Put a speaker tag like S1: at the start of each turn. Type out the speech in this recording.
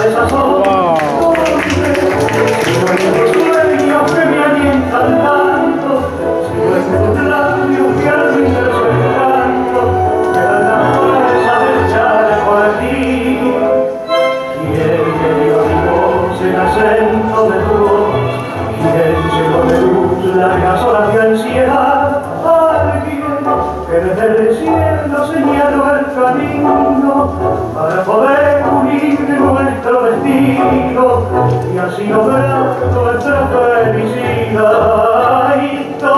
S1: desazón. Si nuestros sueños que me alientan tanto, si nuestros labios que al fin del sueño canto, me dan la fuerza de echar por ti. ¿Quién me dio mi voz el acento de tu voz? ¿Quién llenó de luz largas horas de ansiedad? Alguien que desde el cielo señaló el camino para poder unir nuestro destino y así lograr nuestra felicidad.